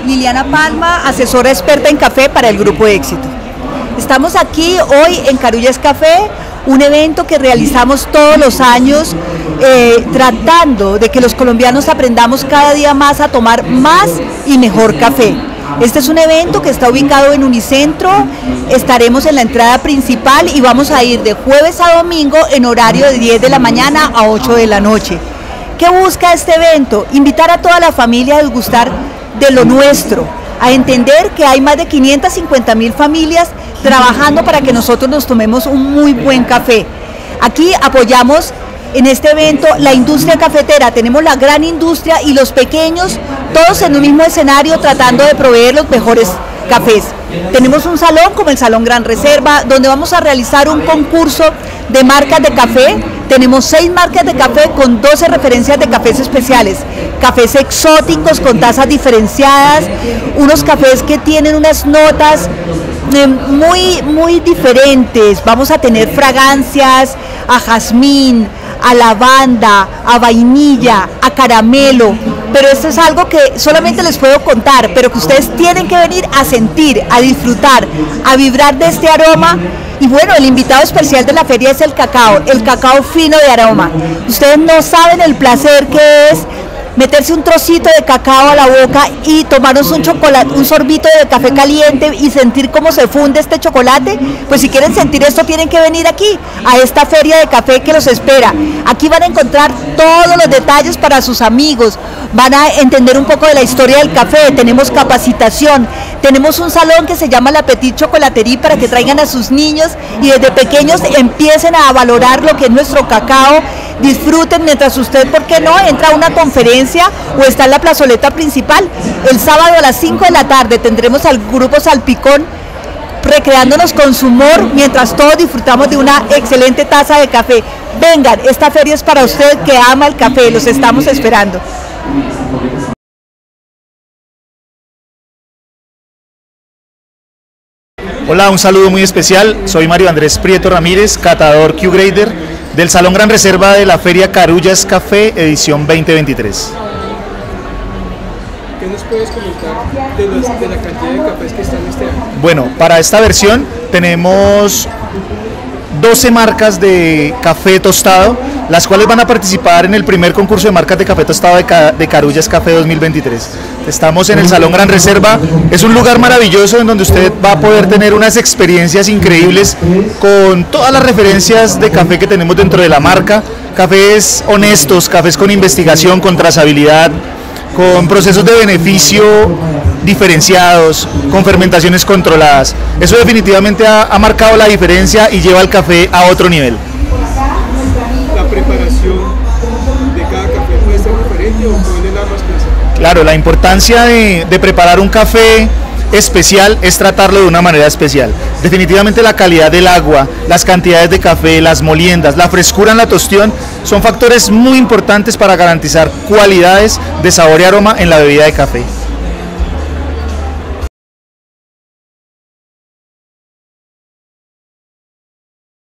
Liliana Palma, asesora experta en café para el Grupo Éxito. Estamos aquí hoy en Carullas Café, un evento que realizamos todos los años tratando de que los colombianos aprendamos cada día más a tomar más y mejor café. Este es un evento que está ubicado en Unicentro, estaremos en la entrada principal y vamos a ir de jueves a domingo en horario de 10 de la mañana a 8 de la noche. ¿Qué busca este evento? Invitar a toda la familia a degustar de lo nuestro, a entender que hay más de 550.000 familias trabajando para que nosotros nos tomemos un muy buen café. Aquí apoyamos en este evento la industria cafetera, tenemos la gran industria y los pequeños, todos en un mismo escenario tratando de proveer los mejores cafés. Tenemos un salón como el Salón Gran Reserva, donde vamos a realizar un concurso de marcas de café. Tenemos 6 marcas de café con 12 referencias de cafés especiales, cafés exóticos con tazas diferenciadas, unos cafés que tienen unas notas muy diferentes. Vamos a tener fragancias a jazmín, a lavanda, a vainilla, a caramelo, pero esto es algo que solamente les puedo contar, pero que ustedes tienen que venir a sentir, a disfrutar, a vibrar de este aroma. Y bueno, el invitado especial de la feria es el cacao fino de aroma. Ustedes no saben el placer que es meterse un trocito de cacao a la boca y tomarnos un chocolate, un sorbito de café caliente y sentir cómo se funde este chocolate. Pues si quieren sentir esto tienen que venir aquí, a esta feria de café que los espera. Aquí van a encontrar todos los detalles para sus amigos, van a entender un poco de la historia del café, tenemos capacitación, tenemos un salón que se llama la Petit Chocolaterie para que traigan a sus niños y desde pequeños empiecen a valorar lo que es nuestro cacao. Disfruten mientras usted, ¿por qué no?, entra a una conferencia o está en la plazoleta principal. El sábado a las 5 de la tarde tendremos al grupo Salpicón recreándonos con su humor mientras todos disfrutamos de una excelente taza de café. Vengan, esta feria es para usted que ama el café, los estamos esperando. Hola, un saludo muy especial, soy Mario Andrés Prieto Ramírez, catador Q-Grader del Salón Gran Reserva de la Feria Carullas Café edición 2023. ¿Qué nos puedes comentar de la cantidad de cafés que están este año? Bueno, para esta versión tenemos 12 marcas de café tostado, las cuales van a participar en el primer concurso de marcas de café tostado de Carullas Café 2023. Estamos en el Salón Gran Reserva, es un lugar maravilloso en donde usted va a poder tener unas experiencias increíbles con todas las referencias de café que tenemos dentro de la marca, cafés honestos, cafés con investigación, con trazabilidad, con procesos de beneficio diferenciados, con fermentaciones controladas. Eso definitivamente ha marcado la diferencia y lleva el café a otro nivel. ¿La preparación de cada café puede ser diferente o puede dar más placer? Claro, la importancia de preparar un café especial es tratarlo de una manera especial. Definitivamente la calidad del agua, las cantidades de café, las moliendas, la frescura en la tostión son factores muy importantes para garantizar cualidades de sabor y aroma en la bebida de café.